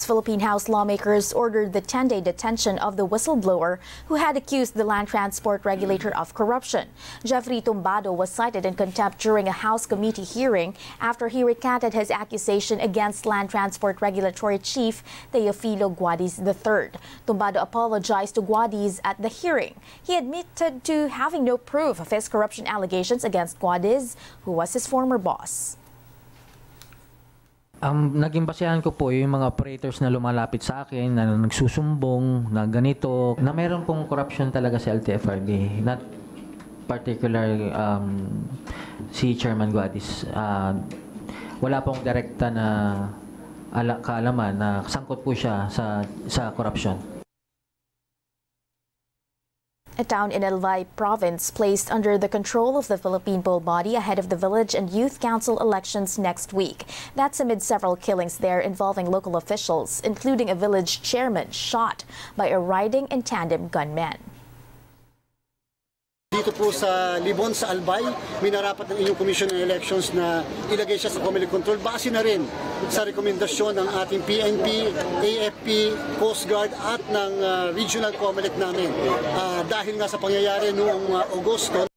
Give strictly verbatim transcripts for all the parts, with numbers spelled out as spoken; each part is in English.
Philippine House lawmakers ordered the ten-day detention of the whistleblower who had accused the land transport regulator of corruption. Jeffrey Tumbado was cited in contempt during a House committee hearing after he recanted his accusation against land transport regulatory chief Teofilo Guadiz the third. Tumbado apologized to Guadiz at the hearing. He admitted to having no proof of his corruption allegations against Guadiz, who was his former boss. Ang um, naging basehan ko po yung mga operators na lumalapit sa akin, na nagsusumbong, na ganito, na meron pong corruption talaga sa L T F R B. Not particular um, si Chairman Guadiz. Uh, wala pong direkta na ala, kaalaman na sangkot po siya sa, sa corruption. A town in Albay province placed under the control of the Philippine Bull Body ahead of the village and youth council elections next week. That's amid several killings there involving local officials, including a village chairman shot by a riding in tandem gunman. Dito po sa Libon, sa Albay, minarapat ng inyong Commission on Elections na ilagay siya sa Comelec Control. Base na rin sa rekomendasyon ng ating P N P, A F P, Coast Guard at ng uh, Regional Comelec namin. Uh, dahil nga sa pangyayari noong uh, Agosto.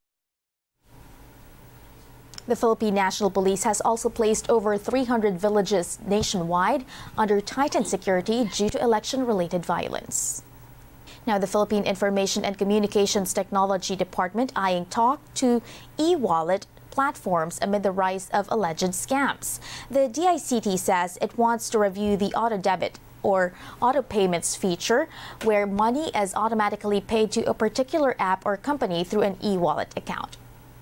The Philippine National Police has also placed over three hundred villages nationwide under tightened security due to election-related violence. Now, the Philippine Information and Communications Technology Department eyeing talk to e-wallet platforms amid the rise of alleged scams. The D I C T says it wants to review the auto debit or auto payments feature, where money is automatically paid to a particular app or company through an e-wallet account.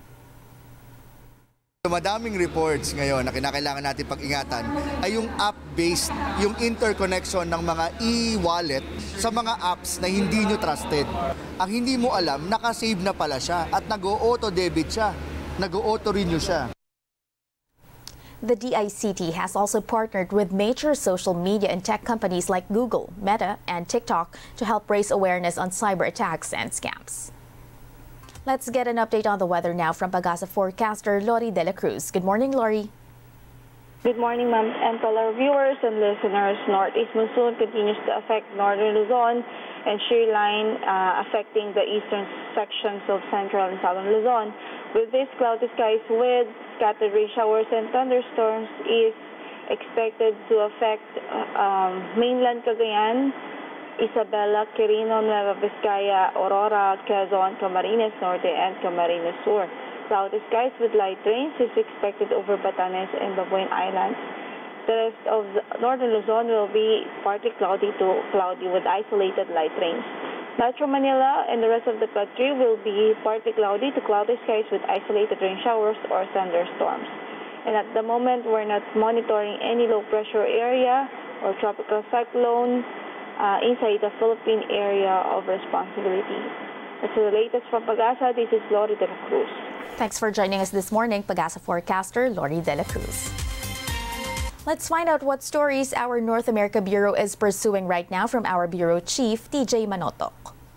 Madaming reports ngayon na kinakailangan natin pag-ingatan ay yung app-based, yung interconnection ng mga e-wallet sa mga apps na hindi nyo trusted. Ang hindi mo alam, nakasave na pala siya at nag-auto debit siya, nag-auto renew siya. The D I C T has also partnered with major social media and tech companies like Google, Meta, and TikTok to help raise awareness on cyber attacks and scams. Let's get an update on the weather now from Pagasa forecaster Lori De La Cruz. Good morning, Lori. Good morning, ma'am, and to our viewers and listeners. Northeast monsoon continues to affect northern Luzon and shear line uh, affecting the eastern sections of central and southern Luzon. With this, cloudy skies with scattered rain showers and thunderstorms is expected to affect uh, um, mainland Cagayan, Isabela, Quirino, Nueva Vizcaya, Aurora, Quezon, Camarines Norte, and Camarines Sur. Cloudy skies with light rains is expected over Batanes and Babuyan Islands. The rest of the northern Luzon will be partly cloudy to cloudy with isolated light rains. Metro Manila and the rest of the country will be partly cloudy to cloudy skies with isolated rain showers or thunderstorms. And at the moment, we're not monitoring any low pressure area or tropical cyclone Uh, inside the Philippine area of responsibility. That's the latest from Pagasa. This is Lori De La Cruz. Thanks for joining us this morning, Pagasa forecaster Lori De La Cruz. Let's find out what stories our North America Bureau is pursuing right now from our Bureau Chief, T J Manotoc.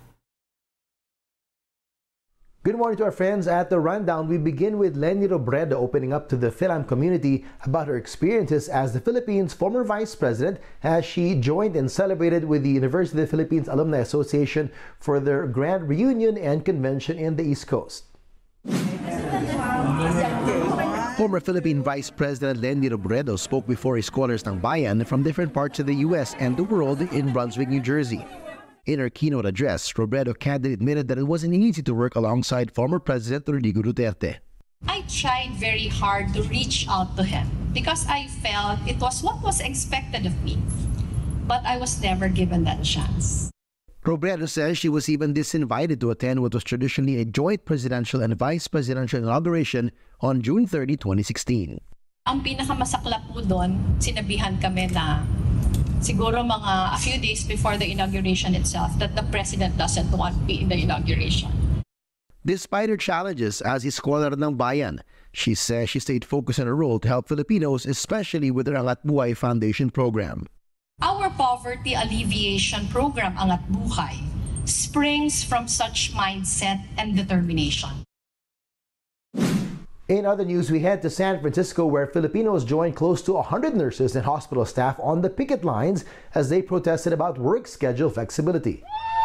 Good morning to our friends. At the rundown, we begin with Leni Robredo opening up to the Philam community about her experiences as the Philippines' former vice president as she joined and celebrated with the University of the Philippines Alumni Association for their grand reunion and convention in the East Coast. Former Philippine Vice President Leni Robredo spoke before his scholars ng bayan from different parts of the U S and the world in Brunswick, New Jersey. In her keynote address, Robredo candidly admitted that it wasn't easy to work alongside former President Rodrigo Duterte. I tried very hard to reach out to him because I felt it was what was expected of me, but I was never given that chance. Robredo says she was even disinvited to attend what was traditionally a joint presidential and vice presidential inauguration on June thirtieth, twenty sixteen. Ang pinakamasaklap po doon, sinabihan kami na siguro mga a few days before the inauguration itself that the president doesn't want me in the inauguration. Despite her challenges as a scholar ng bayan, she says she stayed focused on her role to help Filipinos, especially with her Angat Buhay Foundation program. Our poverty alleviation program, Angat Buhay, springs from such mindset and determination. In other news, we head to San Francisco, where Filipinos joined close to one hundred nurses and hospital staff on the picket lines as they protested about work schedule flexibility.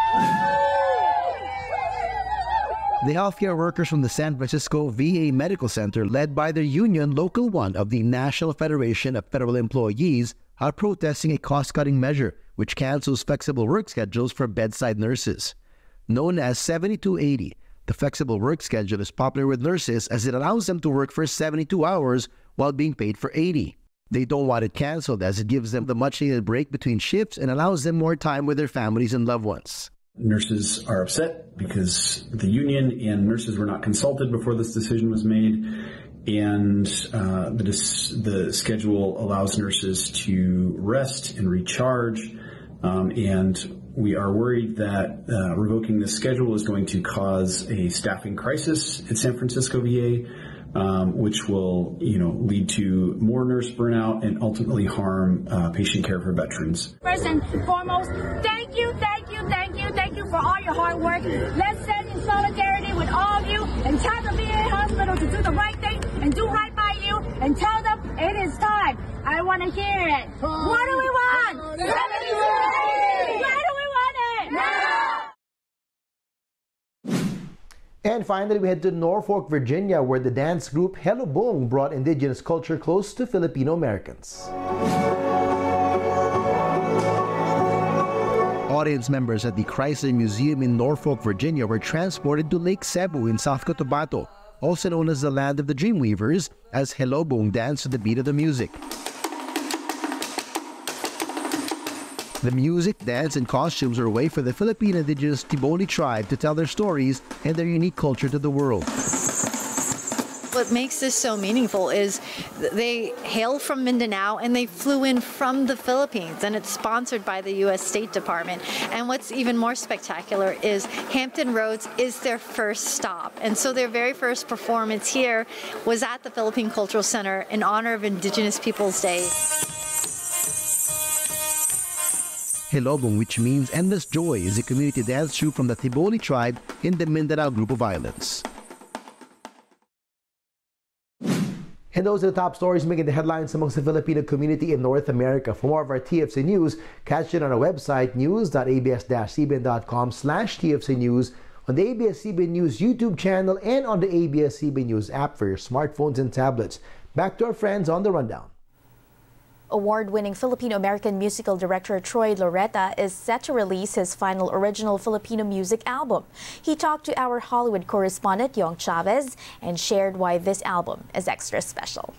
The healthcare workers from the San Francisco V A Medical Center, led by their union Local one of the National Federation of Federal Employees, are protesting a cost-cutting measure which cancels flexible work schedules for bedside nurses. Known as seventy-two eighty, the flexible work schedule is popular with nurses as it allows them to work for seventy-two hours while being paid for eighty. They don't want it canceled as it gives them the much-needed break between shifts and allows them more time with their families and loved ones. Nurses are upset because the union and nurses were not consulted before this decision was made, and uh, the, the schedule allows nurses to rest and recharge, um, and we are worried that uh, revoking this schedule is going to cause a staffing crisis at San Francisco V A, um, which will, you know, lead to more nurse burnout and ultimately harm uh, patient care for veterans. First and foremost, thank you, thank you, thank you, thank you for all your hard work. Let's stand in solidarity with all of you and tell the V A hospital to do the right thing and do right by you and tell them it is time. I want to hear it. What do we want? seventy-two eighty! Where do we want it? Now! And finally, we head to Norfolk, Virginia, where the dance group Hello Bong brought indigenous culture close to Filipino Americans. Audience members at the Chrysler Museum in Norfolk, Virginia were transported to Lake Cebu in South Cotabato, also known as the land of the Dreamweavers, as Hello Bong danced to the beat of the music. The music, dance, and costumes are a way for the Philippine indigenous Tiboli tribe to tell their stories and their unique culture to the world. What makes this so meaningful is they hail from Mindanao and they flew in from the Philippines, and it's sponsored by the U S State Department. And what's even more spectacular is Hampton Roads is their first stop. And so their very first performance here was at the Philippine Cultural Center in honor of Indigenous Peoples Day. Hello Bong, which means endless joy, is a community dance troupe from the Tiboli tribe in the Mindanao Group of Islands. And those are the top stories making the headlines amongst the Filipino community in North America. For more of our T F C News, catch it on our website, news dot a b s dash c b n dot com slash T F C News, on the A B S C B N News YouTube channel, and on the A B S C B N News app for your smartphones and tablets. Back to our friends on the Rundown. Award-winning Filipino-American musical director Troy Loretta is set to release his final original Filipino music album. He talked to our Hollywood correspondent, Yong Chavez, and shared why this album is extra special.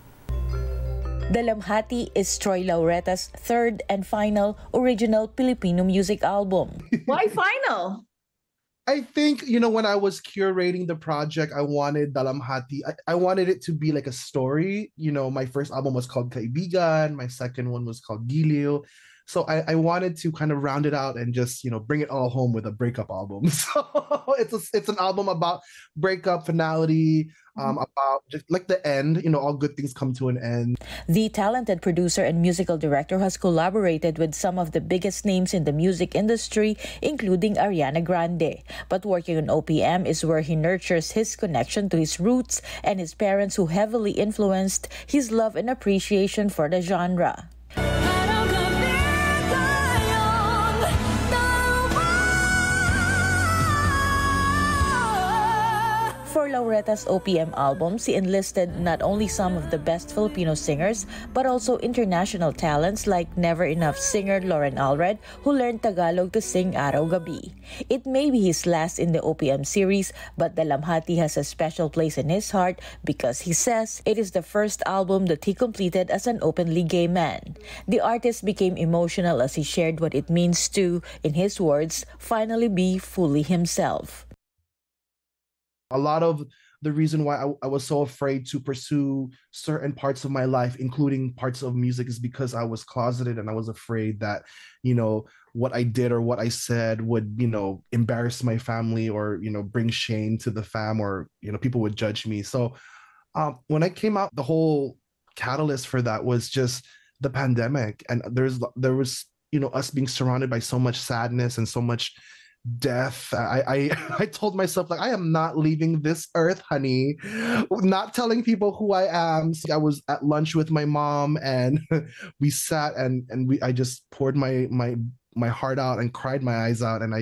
Dalamhati is Troy Loretta's third and final original Filipino music album. Why final? I think, you know, when I was curating the project, I wanted Dalamhati. I, I wanted it to be like a story. You know, my first album was called Kaibigan. My second one was called Giliw. So I, I wanted to kind of round it out and just, you know, bring it all home with a breakup album. So it's a, it's an album about breakup, finality, um, about just like the end, you know, all good things come to an end. The talented producer and musical director has collaborated with some of the biggest names in the music industry, including Ariana Grande. But working on O P M is where he nurtures his connection to his roots and his parents, who heavily influenced his love and appreciation for the genre. For Loretta's O P M albums, he enlisted not only some of the best Filipino singers, but also international talents like Never Enough singer Lauren Alred, who learned Tagalog to sing Araw-Gabi. It may be his last in the O P M series, but Dalamhati has a special place in his heart because he says it is the first album that he completed as an openly gay man. The artist became emotional as he shared what it means to, in his words, finally be fully himself. A lot of the reason why I, I was so afraid to pursue certain parts of my life, including parts of music, is because I was closeted and I was afraid that, you know, what I did or what I said would, you know, embarrass my family or, you know, bring shame to the fam, or, you know, people would judge me. So um, when I came out, the whole catalyst for that was just the pandemic. And there's there was, you know, us being surrounded by so much sadness and so much death. I, I I told myself like I am not leaving this earth, honey. Not telling people who I am. So I was at lunch with my mom and we sat and and we I just poured my my my heart out and cried my eyes out and I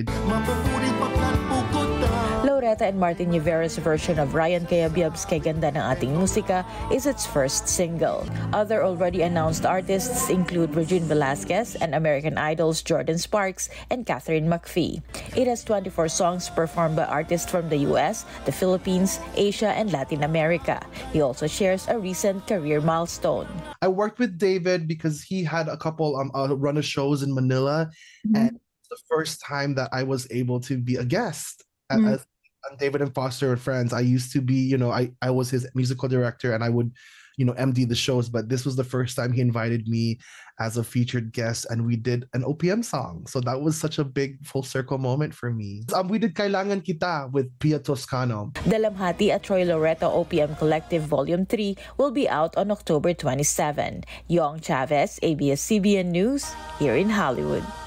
Laureta and Martin Rivera's version of Ryan Cayabyab's Kay Ganda ng Ating Musika is its first single. Other already announced artists include Regine Velasquez and American Idol's Jordan Sparks and Catherine McPhee. It has twenty-four songs performed by artists from the U S, the Philippines, Asia, and Latin America. He also shares a recent career milestone. I worked with David because he had a couple um a run of shows in Manila, mm-hmm. and it's the first time that I was able to be a guest mm-hmm. at, at on David and Foster and Friends. I used to be, you know, I, I was his musical director and I would, you know, M D the shows, but this was the first time he invited me as a featured guest and we did an O P M song. So that was such a big full circle moment for me. Um, we did Kailangan Kita with Pia Toscano. Dalamhati at Troy Loreto O P M Collective Volume three will be out on October twenty-seventh. Yong Chavez, A B S C B N News, here in Hollywood.